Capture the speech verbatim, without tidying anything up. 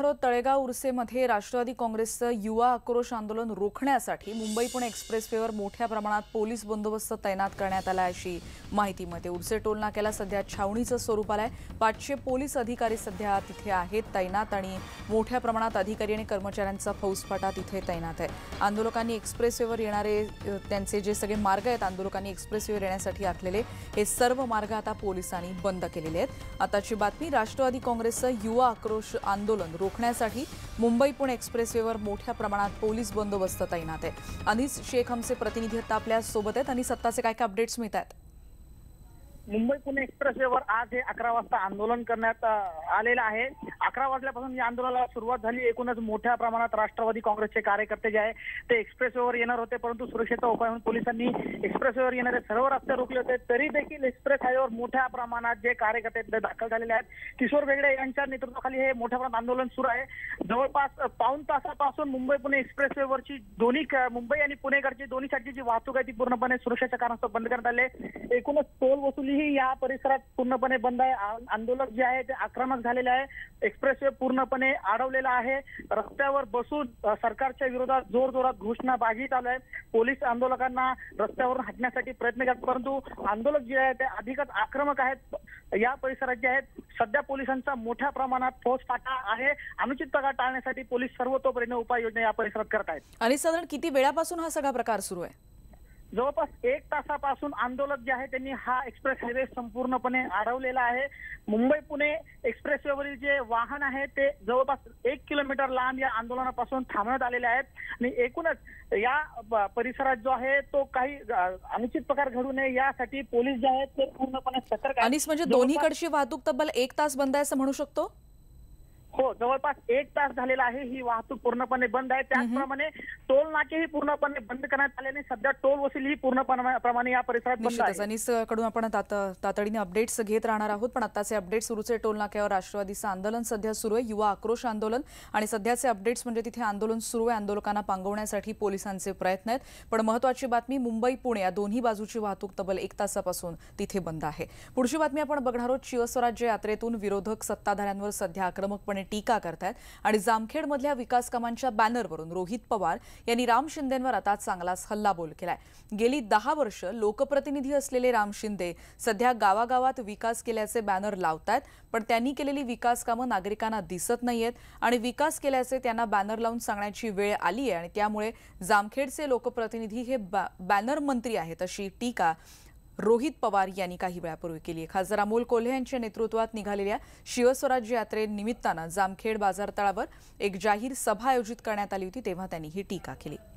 आहोत। तळेगाव उर्सेमध्ये राष्ट्रवादी काँग्रेसचं युवा आक्रोश आंदोलन रोखण्यासाठी मुंबई पुणे एक्सप्रेसवेवर मोठ्या प्रमाणात पोलीस बंदोबस्त तैनात करण्यात आला अशी माहिती मिळते। उर्से टोल नाक्याला सध्या छावणीचं स्वरूप आलंय। पाचशे पोलीस अधिकारी सध्या तिथे आहेत तैनात आणि मोठ्या प्रमाणात अधिकारी आणि कर्मचाऱ्यांचा फौजफाटा तिथे तैनात आहे। आंदोलकांनी एक्सप्रेसवेवर येणारे त्यांचे जे सगळे मार्ग आहेत आंदोलकांनी एक्सप्रेसवेवर येण्यासाठी आखलेले हे सर्व मार्ग आता पोलिसांनी बंद केलेले आहेत। आताची बातमी, राष्ट्रवादी काँग्रेसचं युवा आक्रोश आंदोलन रोखण्यासाठी मुंबई पुणे एक्सप्रेसवेवर मोठ्या प्रमाणात पोलीस बंदोबस्त तैनात आहे। अनिस शेख आमचे प्रतिनिधी आता आपल्या सोबत आहेत आणि सत्ताचे काय काय अपडेट्स मिळतात? मुंबई पुणे एक्सप्रेसवेवर आज हे अकरा वाजता आंदोलन करण्यात आलेलं आहे। अकरा वाजल्यापासून या आंदोलनाला सुरुवात झाली। एकूणच मोठ्या प्रमाणात राष्ट्रवादी काँग्रेसचे कार्यकर्ते जे आहे ते एक्सप्रेसवेवर येणार होते, परंतु सुरक्षेचा उपाय म्हणून पोलिसांनी एक्सप्रेसवेवर येणारे सर्व रस्ते रोखले होते। तरी देखील एक्सप्रेस हायवेवर मोठ्या प्रमाणात जे कार्यकर्ते दाखल झालेले आहेत, किशोर वेगळे यांच्या नेतृत्वाखाली हे मोठ्या प्रमाणात आंदोलन सुरू आहे। जवळपास पाऊण तासापासून मुंबई पुणे एक्सप्रेसवेवरची दोन्ही मुंबई आणि पुणेकडची दोन्ही साईडची जी वाहतूक आहे ती पूर्णपणे सुरक्षेच्या कारणास्तव बंद करण्यात आले। एकूणच टोल वसुली ही या परिसरात पूर्णपणे बंद आहे। आंदोलक जे आहे ते आक्रमक झालेले आहे। एक्सप्रेसवे पूर्णपणे अडवलेला आहे। रस्त्यावर बसून सरकारच्या विरोधात जोरजोरात घोषणाबाजी चालू आहे। पोलीस आंदोलकांना रस्त्यावरून हटण्यासाठी प्रयत्न करतात, परंतु आंदोलक जे आहेत ते अधिकच आक्रमक आहेत। या परिसरात जे आहेत सध्या पोलिसांचा मोठ्या प्रमाणात फौजफाटा आहे। अनुचित प्रकार टाळण्यासाठी पोलीस सर्वतोपरीने उपाययोजना या परिसरात करत आहेत। आणि साधारण किती वेळापासून हा सगळा प्रकार सुरू आहे? जवळपास एक तासापासून आंदोलक जे आहे त्यांनी हा एक्सप्रेस हायवे संपूर्णपणे अडवलेला आहे। मुंबई पुणे एक्सप्रेसवेवरील जे वाहन आहे ते जवळपास एक किलोमीटर लांब या आंदोलनापासून थांबवण्यात आलेले आहेत आणि एकूणच या परिसरात जो आहे तो काही अनुचित प्रकार घडू नये यासाठी पोलीस जे आहेत ते पूर्णपणे सतर्क आहेत। आणि म्हणजे दोन्हीकडची वाहतूक तब्बल एक तास बंद आहे असं म्हणू शकतो? हो, जवळपास एक तास झालेला आहे ही वाहतूक पूर्णपणे बंद आहे। त्याचप्रमाणे टोल नाकेही पूर्णपणे बंद करण्यात आल्याने सध्या टोल वसुली पूर्णपणे या परिसरात बंद आहे। अनिस कडून आपण तातडीने अपडेट्स घेत राहणार आहोत, पण आताचे अपडेट्स उर्से टोल नाक्यावर राष्ट्रवादीचं आंदोलन सध्या सुरू आहे, युवा आक्रोश आंदोलन, आणि सध्याचे अपडेट्स म्हणजे तिथे आंदोलन सुरू आहे। आंदोलकांना पांगवण्यासाठी पोलिसांचे प्रयत्न आहेत, पण महत्त्वाची बातमी, मुंबई पुणे या दोन्ही बाजूची वाहतूक तब्बल एक तासापासून तिथे बंद आहे। पुढची बातमी आपण बघणार आहोत। शिवस्वराज्य यात्रेतून विरोधक सत्ताधाऱ्यांवर सध्या आक्रमकपणे टीका करतात आणि जामखेडमधल्या विकास कामांच्या बॅनरवरून रोहित पवार यांनी राम शिंदेंवर आता चांगलाच हल्लाबोल केलाय। गेली दहा वर्ष लोकप्रतिनिधी असलेले राम शिंदे सध्या गावागावात विकास केल्याचे बॅनर लावतात, पण त्यांनी केलेली विकास कामं नागरिकांना दिसत नाहीयेत आणि विकास केल्याचे त्यांना बॅनर लावून सांगण्याची वेळ आली आहे आणि त्यामुळे जामखेडचे लोकप्रतिनिधी हे बॅनर मंत्री आहेत अशी टीका रोहित पवार यांनी काही वेळापूर्वी केली आहे। खासदार अमोल कोल्हे यांच्या नेतृत्वात निघालेल्या शिवस्वराज्य यात्रेनिमित्तानं जामखेड बाजारतळावर एक जाहीर सभा आयोजित करण्यात आली होती, तेव्हा त्यांनी ही टीका केली।